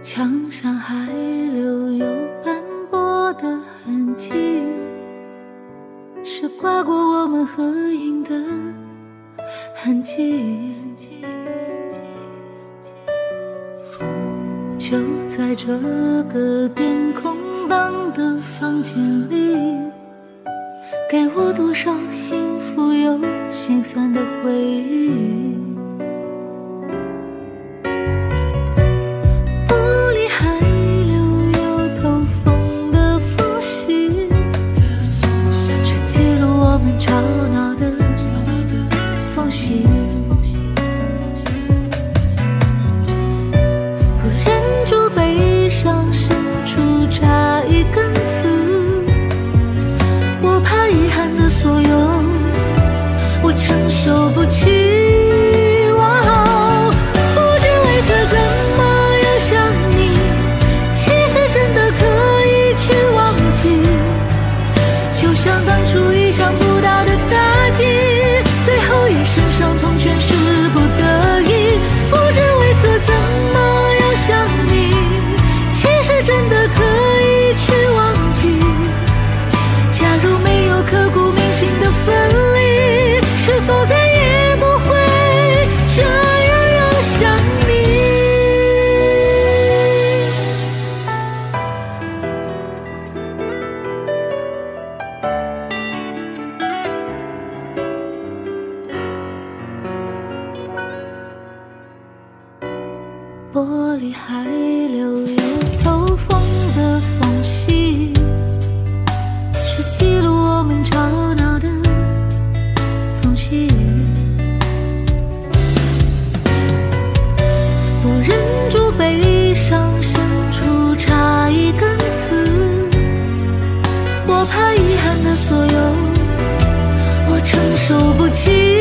墙上还留有斑驳的痕迹，是刮过我们合影的痕迹。就在这个变空荡的房间里，给我多少幸福又心酸的回忆。玻璃还留有透风的缝隙，是记录我们吵闹的缝隙。不忍住悲伤深处插一根刺，我怕遗憾的所有我承受不起。玻璃还留有透风的缝隙，是记录我们吵闹的缝隙。不忍住悲伤深处插一根刺，我怕遗憾的所有我承受不起。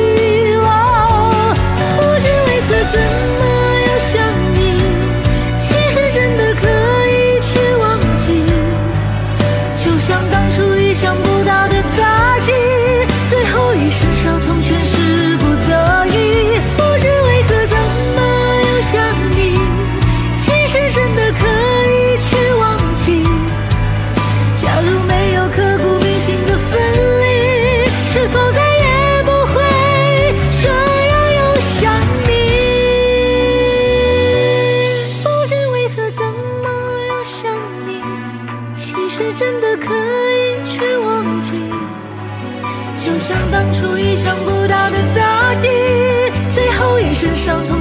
不知为何怎么想不到的打击，最后一身伤痛全是不得已。不知为何怎么又想你，其实真的可以去忘记。假如没有刻骨铭心的分离，是否再也不会这样又想你？不知为何怎么又想你，其实真的可以去忘记，就像当初意想不到的打击，最后一身伤痛